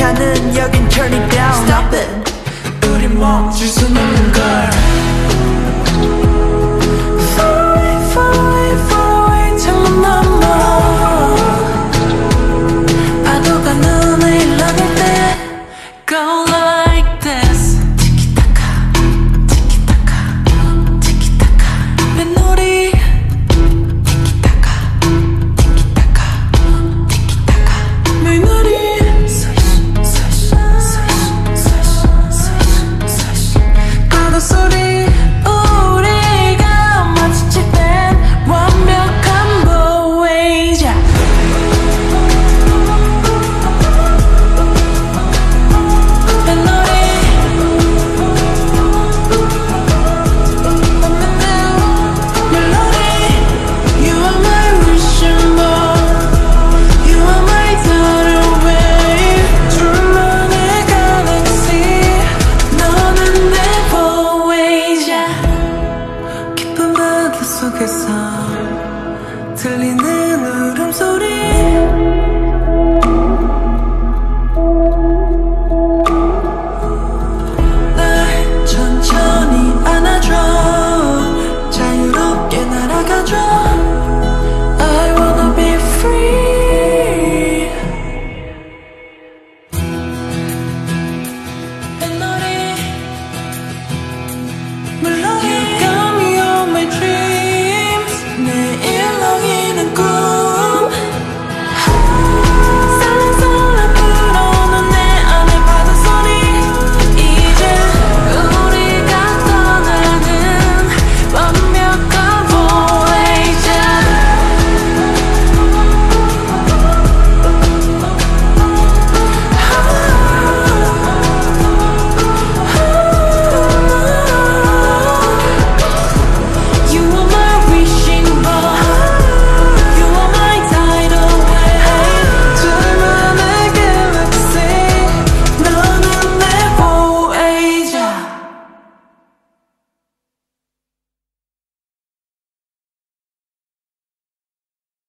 시작하는 여긴 turn it down. Stop it. 우리 멈출 순 없는 걸. Far away, far away, far away 창문 너머 파도가 눈에 일어날 때 Go like this. 티키타카 티키타카 티키타카 뱃놀이 티키타카 티키타카 티키타카 물놀이 스위시 스위시 스위시 스위시 스위시 파도 소리 우리가 마주칠 땐 완벽한 보이자. 속에서 들리는 울음소리